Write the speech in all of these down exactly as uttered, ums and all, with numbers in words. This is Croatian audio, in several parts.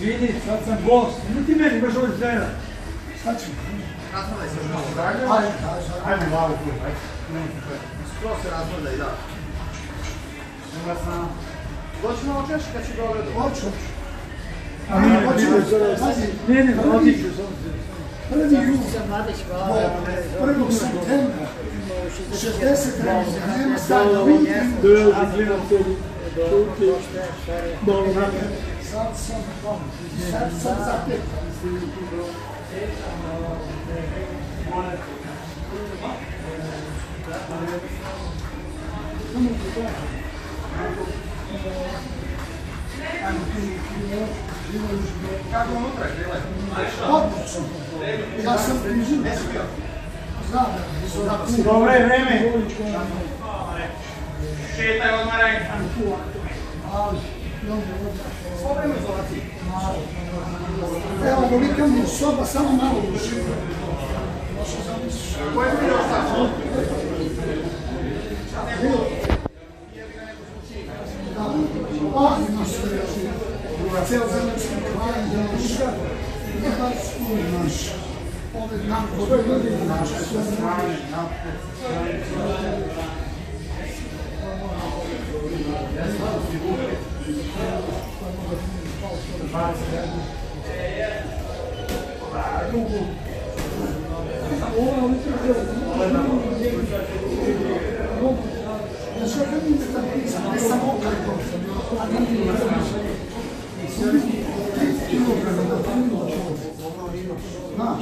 Vidi, sad sam gost. Ne ti meni, baš ovdje trenera. Šta ću? Razmrdaj se malo. Ajde, ajde, malo tu, ajde. Skoro se razmrdaj, da. Nema sam. Doći malo češće kad će dobro do. Hoću. A nije, nije, nije, otiću sam se. Prvi jul, prvog septembra, šezdeset revizija, nema stavlja uvijek. Sad sam, sad sam zapet. Kako unutra je bile? Odlično. Ja sam priživio. Znam. Dobro je vreme. Šetaj odmaraj. Ali, Svo vreme izolaciji. evo, volika mi je soba, samo malo uživo. Ko je bilo ostao? A, ima sve. Cijel zemaljski kraj, imaš Hrvatsku, imaš ove nakon, imaš sve strane, ja što vidim da tam pisam, ne samo kako, a ne mi ne znaš. tri kilograma da primimo čovjek. Znaš,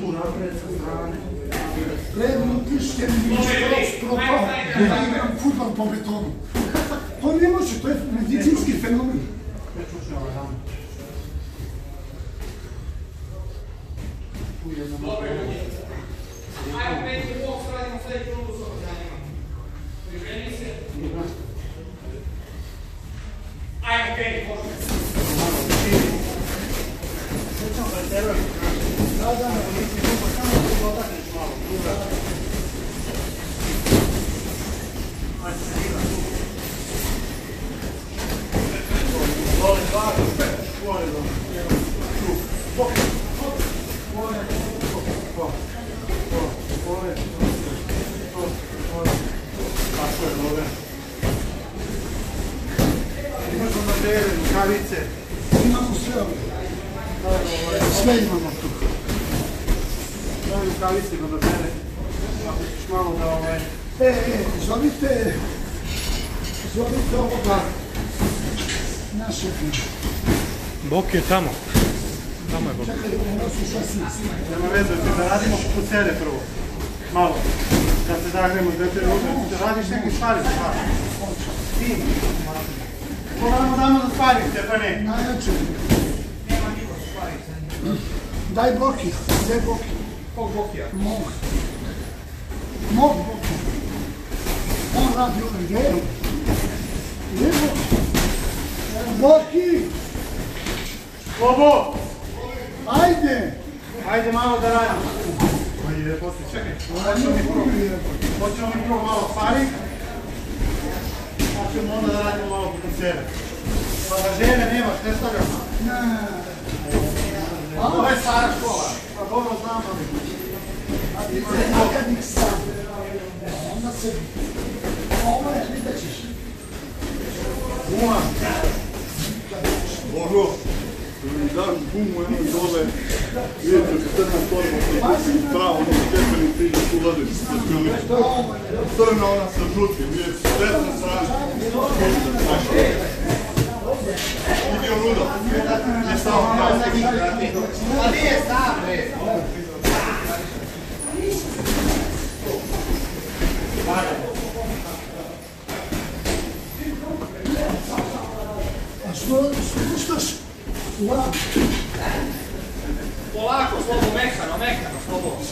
predno tiške mi je skroz propao da igram futbol po betonu. To ne može, to je medicinski fenomen. Dobro ljudi. Ajmo peti boks, radimo sljedeći rundu s opravljanjima. Priženi se. Ajmo peti, možemo. Sjećam preterali. Da, da, ne nisi dugo, samo da se dotakneš malo. Ajde se diva. Dole, dva, pet, gore, dole. Tu, bok, bok, gore, bok, bok, bok, gore, bok, gore. Tako je, dobro. Imaš bandere, rukavice. Imamo sve ovdje. Sve imamo tu. Daj rukavice, bandere. Ako ćeš malo da ovaj... E, e, zovite, zovite ovoga naše firme. Bok je tamo. Tamo je Bok. Čekaj, ono su šesnaest. Nema veze, da radimo kod sebe prvo. Malo. Da se zagremo, da te uzme. Radiš neke stvari za stvari. Ti. Pogledamo damo za stvari, Stefane. Najjače. Nema niko stvari. Daj Boki, gdje je Boki? Kog bokija? Mog. Mog Boki. On radi ovaj, gdje je? Gdje je Boki? Boki! Slobo! Ajde! Ajde malo da radimo. Ajde, poslije, čekaj. Hoćemo mi prvo. Hoćemo mi prvo malo stvari. Pa ćemo onda da radimo malo kod sebe. Pa da žene nemaš, ne stavljam. Ne. Ovo je stara škola. Pa dobro znam, ali... A ti se akadnik sam. Onda se... Ovo je, vidjet ćeš. Uma. Božo, mi daš gumu jednu iz ove, vidite se crna torba, pravo, ono stepenice i tu ulaziš sa skrilima. Crna ona sa žutim, vidite se desna strana. Idi u rudo. Ne stao, pravo. Pa nije sam, bre. A što, što puštaš? Uvijek. Polako, slobo, mekano, mekano, slobo.